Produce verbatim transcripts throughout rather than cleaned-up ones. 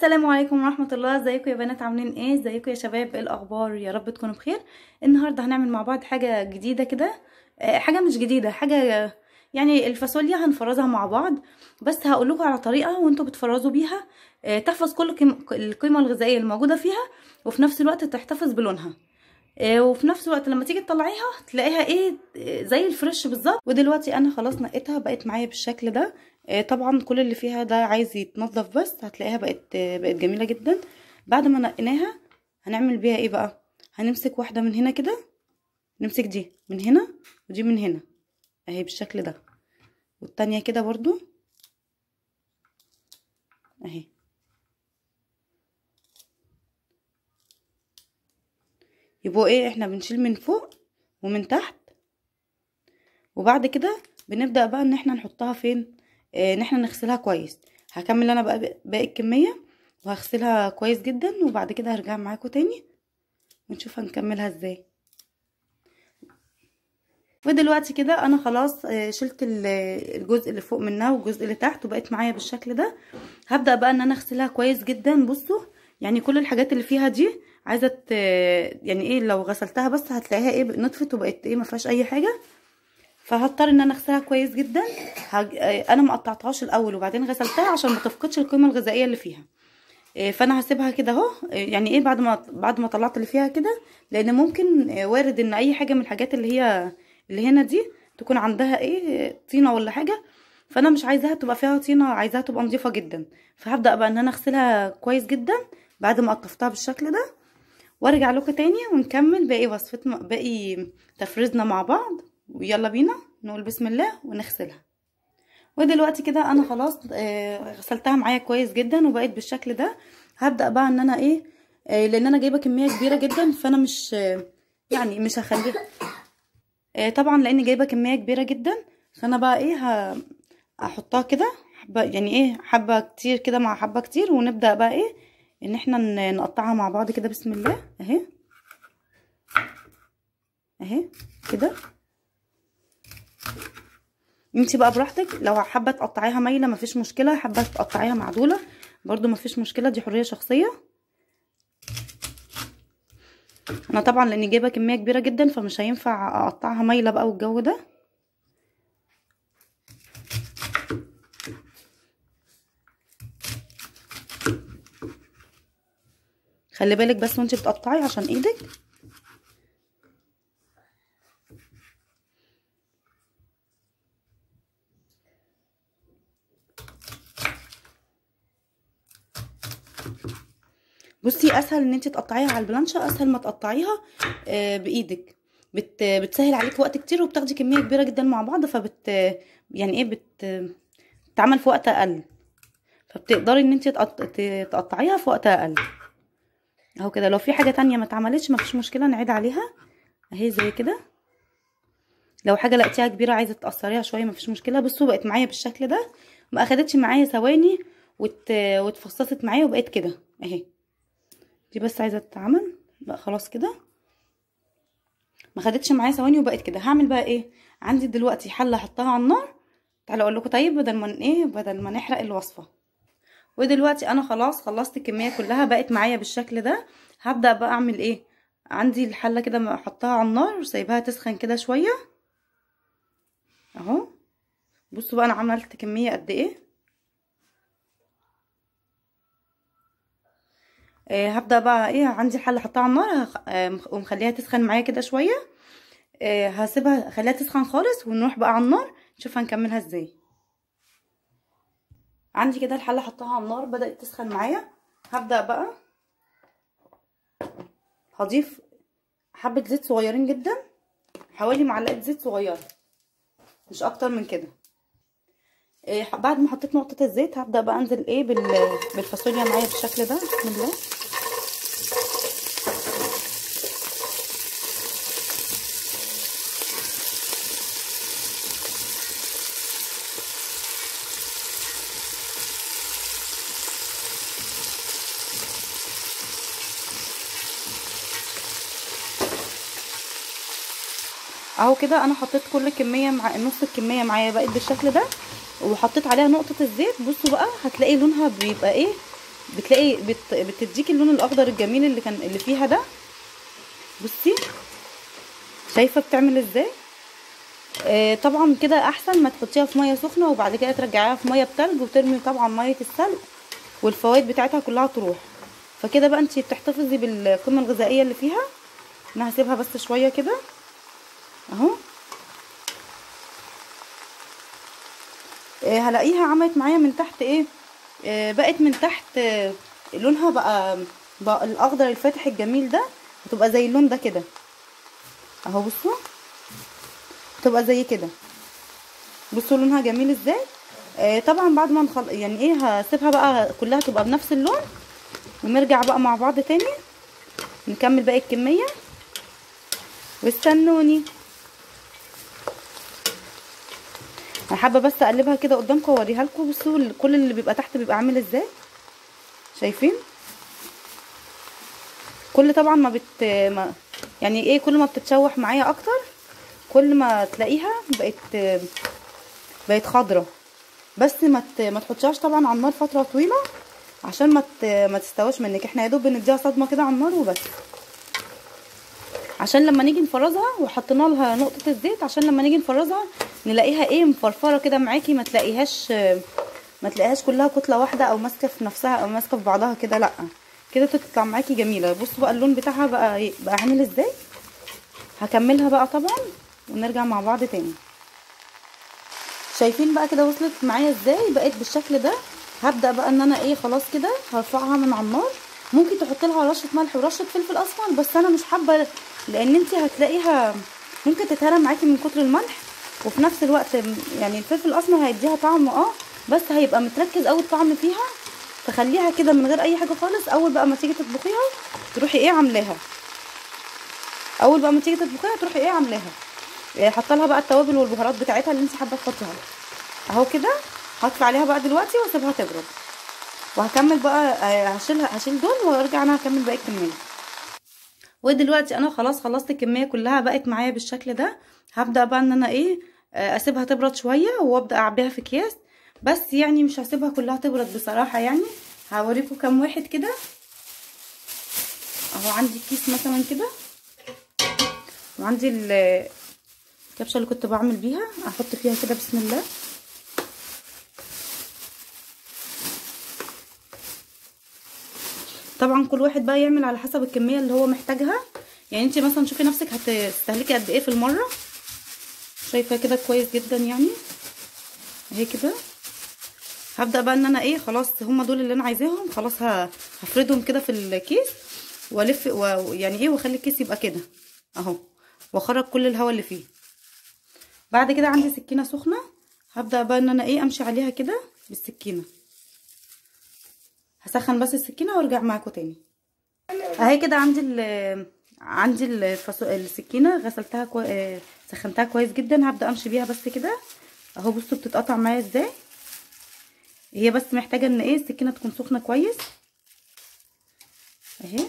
السلام عليكم ورحمه الله. ازيكم يا بنات؟ عاملين ايه؟ ازيكم يا شباب؟ ايه الاخبار؟ يا رب تكونوا بخير. النهارده هنعمل مع بعض حاجه جديده كده. آه، حاجه مش جديده، حاجه يعني الفاصوليا هنفرزها مع بعض. بس هقول لكم على طريقه وانتوا بتفرزوا بيها آه، تحفظ كل قيم- القيمه الغذائيه الموجوده فيها، وفي نفس الوقت تحتفظ بلونها. آه، وفي نفس الوقت لما تيجي تطلعيها تلاقيها ايه، آه، زي الفريش بالظبط. ودلوقتي انا خلاص نقيتها بقت معايا بالشكل ده. آه، طبعا كل اللي فيها ده عايز يتنضف، بس هتلاقيها بقت آه، بقت جميله جدا. بعد ما نقيناها هنعمل بيها ايه بقى؟ هنمسك واحده من هنا كده، نمسك دي من هنا ودي من هنا اهي بالشكل ده، والتانية كده برضو اهي. يبقوا ايه، احنا بنشيل من فوق ومن تحت، وبعد كده بنبدأ بقى ان احنا نحطها فين، اه ان احنا نغسلها كويس. هكمل انا بقى باقي الكمية وهغسلها كويس جدا، وبعد كده هرجع معاكم تاني ونشوف هنكملها ازاي. ودلوقتي كده انا خلاص اه شلت الجزء اللي فوق منها والجزء اللي تحت، وبقت معايا بالشكل ده. هبدأ بقى ان انا اغسلها كويس جدا. بصوا يعني كل الحاجات اللي فيها دي عايزه يعني ايه، لو غسلتها بس هتلاقيها ايه نطفت وبقت ايه ما فيهاش اي حاجه. فهضطر ان انا اغسلها كويس جدا. هج... انا ما قطعتهاش الاول وبعدين غسلتها عشان ما تفقدش القيمه الغذائيه اللي فيها. فانا هسيبها كده اهو، يعني ايه بعد ما بعد ما طلعت اللي فيها كده، لان ممكن وارد ان اي حاجه من الحاجات اللي هي اللي هنا دي تكون عندها ايه طينه ولا حاجه. فانا مش عايزاها تبقى فيها طينه، عايزاها تبقى نظيفه جدا. فهبدا بقى ان انا اغسلها كويس جدا بعد ما قطفتها بالشكل ده، وارجع لكم تاني ونكمل باقي وصفتنا، باقي تفريزنا مع بعض. ويلا بينا نقول بسم الله ونغسلها. ودلوقتي كده انا خلاص آه غسلتها معايا كويس جدا وبقت بالشكل ده. هبدأ بقى ان انا ايه، آه لان انا جايبه كميه كبيره جدا، فانا مش آه يعني مش هخليها آه طبعا لاني جايبه كميه كبيره جدا. فانا بقى ايه هحطها كده حبه، يعني ايه حبه كتير كده مع حبه كتير، ونبدأ بقى ايه ان احنا نقطعها مع بعض كده بسم الله اهي اهي كده. انتي بقى براحتك، لو حابه تقطعيها مايله مفيش مشكله، حابه تقطعيها معدوله برضو مفيش مشكله، دي حريه شخصيه. انا طبعا لاني جايبه كميه كبيره جدا فمش هينفع اقطعها مايله بقى والجو ده. خلي بالك بس وانتي بتقطعي عشان ايدك. بصي اسهل ان انتي تقطعيها على البلانشه، اسهل ما تقطعيها آه بايدك. بت بتسهل عليك وقت كتير، وبتاخدي كميه كبيره جدا مع بعض، فبت يعني ايه بت بتتعمل في وقت اقل، فبتقدري ان انتي تقطعيها في وقت اقل اهو كده. لو في حاجه تانية ما اتعملتش مفيش مشكله نعيد عليها اهي زي كده. لو حاجه لقيتيها كبيره عايزه تقصريها شويه مفيش مشكله. بصوا بقت معايا بالشكل ده، ما اخدتش معايا ثواني وت... واتفصصت معايا وبقت كده اهي. دي بس عايزه تتعمل بقى خلاص كده، ما خدتش معايا ثواني وبقت كده. هعمل بقى ايه، عندي دلوقتي حله احطها على النار. تعالوا اقول لكم طيب بدل ما ايه بدل ما نحرق الوصفه. ودلوقتي انا خلاص خلصت الكميه كلها بقت معايا بالشكل ده. هبدا بقى اعمل ايه، عندي الحله كده احطها على النار وسايباها تسخن كده شويه اهو. بصوا بقى انا عملت كميه قد ايه. آه هبدا بقى ايه، عندي الحله احطها على النار آه ومخليها تسخن معايا كده شويه. آه هسيبها اخليها تسخن خالص ونروح بقى على النار نشوف هنكملها ازاي. عندي كده الحله حطها على النار بدات تسخن معايا. هبدا بقى هضيف حبه زيت صغيرين جدا، حوالي معلقه زيت صغيره مش اكتر من كده. إيه بعد ما حطيت نقطه الزيت هبدا بقى انزل ايه بالفاصوليا معايا بالشكل ده بسم الله. اهو كده انا حطيت كل كميه مع نص الكميه معايا بقت بالشكل ده، وحطيت عليها نقطه الزيت. بصوا بقى هتلاقي لونها بيبقى ايه بتلاقي بت... بتديكي اللون الاخضر الجميل اللي كان اللي فيها ده. بصي شايفه بتعمل ازاي؟ آه طبعا كده احسن ما تحطيها في ميه سخنه وبعد كده ترجعيها في ميه بتلج وترمي طبعا ميه السلق والفوائد بتاعتها كلها تروح. فكده بقى انتي بتحتفظي بالقيمه الغذائيه اللي فيها. انا هسيبها بس شويه كده اهو. آه هلاقيها عملت معايا من تحت ايه، آه بقت من تحت آه لونها بقى, بقى الاخضر الفاتح الجميل ده، هتبقى زي اللون ده كده اهو. بصوا تبقى زي كده، بصوا لونها جميل ازاي. آه طبعا بعد ما نخل... يعني ايه هسيبها بقى كلها تبقى بنفس اللون ونرجع بقى مع بعض تاني نكمل باقي الكميه. واستنوني، انا حابه بس اقلبها كده قدامكم واوريها لكم. بصوا كل اللي بيبقى تحت بيبقى عامل ازاي، شايفين؟ كل طبعا ما بت ما يعني ايه كل ما بتتشوح معايا اكتر كل ما تلاقيها بقت بقت خضره. بس ما ما تحطيهاش طبعا على النار فتره طويله عشان ما ما تستواش منك. احنا يا دوب بنديها صدمه كده على النار وبس، عشان لما نيجي نفرزها وحطينا لها نقطه الزيت عشان لما نيجي نفرزها نلاقيها ايه مفرفره كده معاكي، ما تلاقيهاش ما تلاقيهاش كلها كتله واحده او ماسكه في نفسها او ماسكه في بعضها كده، لا كده تطلع معاكي جميله. بصوا بقى اللون بتاعها بقى بقى عامل ازاي. هكملها بقى طبعا ونرجع مع بعض تاني. شايفين بقى كده وصلت معايا ازاي، بقت بالشكل ده. هبدا بقى ان انا ايه خلاص كده هرفعها من على النار. ممكن تحط لها رشه ملح ورشه فلفل اسمر بس انا مش حابه، لان انت هتلاقيها ممكن تتهرى معاكي من كتر الملح، وفي نفس الوقت يعني الفلفل الاسمر هيديها طعم اه بس هيبقى متركز قوي الطعم فيها. تخليها كده من غير اي حاجه خالص. اول بقى ما تيجي تطبخيها تروحي ايه عاملاها اول بقى ما تيجي تطبخيها تروحي ايه عاملاها حاطه لها بقى التوابل والبهارات بتاعتها اللي انت حابه تحطيها اهو كده. هطفي عليها بقى دلوقتي واسيبها تبرد وهكمل بقى. هشيلها هشيل دول وارجع انا هكمل باقي الكميه. ودلوقتي انا خلاص خلصت الكميه كلها بقت معايا بالشكل ده. هبدا بقى ان انا ايه اسيبها تبرد شويه وابدا اعبيها في اكياس، بس يعني مش هسيبها كلها تبرد بصراحه. يعني هوريكم كام واحد كده اهو. عندي كيس مثلا كده وعندي الكبشه اللي كنت بعمل بيها احط فيها كده بسم الله. طبعا كل واحد بقى يعمل على حسب الكميه اللي هو محتاجها. يعني انت مثلا شوفي نفسك هتستهلكي قد ايه في المره. شايفه كده كويس جدا يعني اهي كده. هبدا بقى ان انا ايه خلاص هم دول اللي انا عايزاهم. خلاص هفردهم كده في الكيس والف ويعني ايه واخلي الكيس يبقى كده اهو واخرج كل الهواء اللي فيه. بعد كده عندي سكينه سخنه هبدا بقى ان انا ايه امشي عليها كده بالسكينه. هسخن بس السكينه وارجع معاكم تاني اهي كده. عندي ال عندي الفصو... السكينه غسلتها كو... سخنتها كويس جدا. هبدا امشي بيها بس كده اهو. بصوا بتتقطع معايا ازاي. هي بس محتاجه ان ايه السكينه تكون سخنه كويس اهي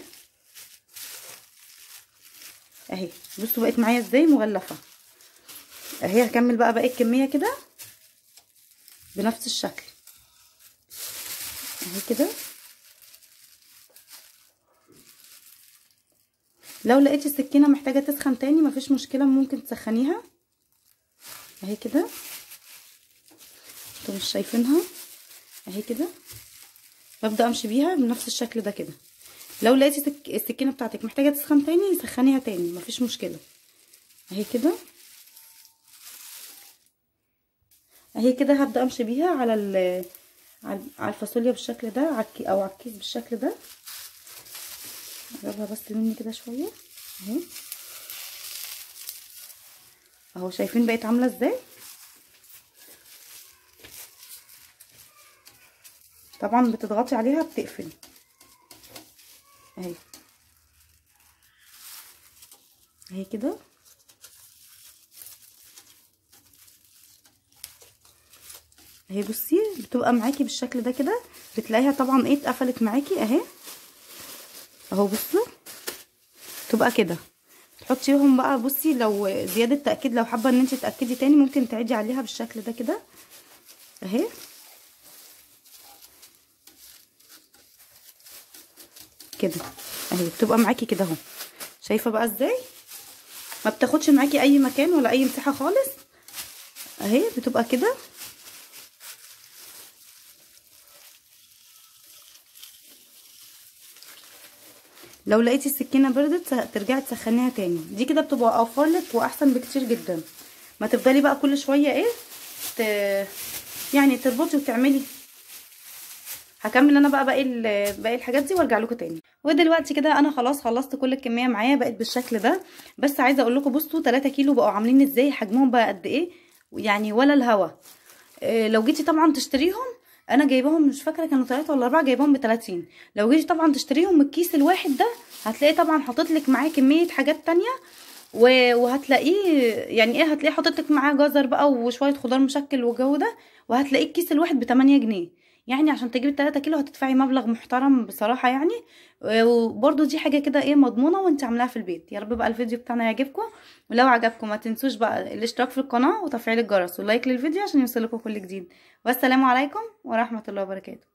اهي. بصوا بقت معايا ازاي مغلفه اهي. هكمل بقى باقي الكميه كده بنفس الشكل اهي كده. لو لقيتي السكينه محتاجه تسخن تاني مفيش مشكله ممكن تسخنيها اهي كده. انتوا مش شايفينها اهي كده. ببدا امشي بيها بنفس الشكل ده كده. لو لقيتي سك... السكينه بتاعتك محتاجه تسخن تاني سخنيها تاني مفيش مشكله اهي كده اهي كده. هبدا امشي بيها على ال على الفاصوليا بالشكل ده او على الكيس بالشكل ده. اقربها بس مني كده شويه اهي اهو. شايفين بقت عامله ازاي. طبعا بتضغطي عليها بتقفل اهي اهي كده. اهي بصي بتبقى معاكي بالشكل ده كده. بتلاقيها طبعا ايه اتقفلت معاكي اهي اهو. بصوا تبقى كده. تحطيهم بقى. بصي لو زياده تاكيد لو حابه ان انت تاكدي تاني ممكن تعيدي عليها بالشكل ده كده اهي كده اهي، بتبقى معاكي كده اهو. شايفه بقى ازاي ما بتاخدش معاكي اي مكان ولا اي مساحه خالص اهي، بتبقى كده. لو لقيتي السكينه بردت ترجعي تسخنيها تاني. دي كده بتبقى اوفر لك واحسن بكتير جدا. ما تفضلي بقى كل شويه ايه ت... يعني تربطي وتعملي. هكمل انا بقى باقي باقي الحاجات دي وارجع لكم تاني. ودلوقتي كده انا خلاص خلصت كل الكميه معايا، بقت بالشكل ده. بس عايزه اقول لكم بصوا تلاتة كيلو بقوا عاملين ازاي، حجمهم بقى قد ايه يعني ولا الهوا. إيه لو جيتي طبعا تشتريهم، انا جايباهم مش فاكره كانوا تلاتة ولا اربعة، جايباهم ب تلاتين. لو جيتي طبعا تشتريهم الكيس الواحد ده هتلاقي طبعا حاطط لك معاه كميه حاجات تانية، وهتلاقيه يعني ايه، هتلاقيه حاطط لك معاه جزر بقى وشويه خضار مشكل والجو ده، وهتلاقيه الكيس الواحد ب تمانية جنيه. يعني عشان تجيبي تلاتة كيلو هتدفعي مبلغ محترم بصراحه يعني. وبرده دي حاجه كده ايه مضمونه وانت عاملاها في البيت. يا رب بقى الفيديو بتاعنا يعجبكم، ولو عجبكم ما تنسوش بقى الاشتراك في القناه وتفعيل الجرس واللايك للفيديو عشان يوصلكم كل جديد. والسلام عليكم ورحمه الله وبركاته.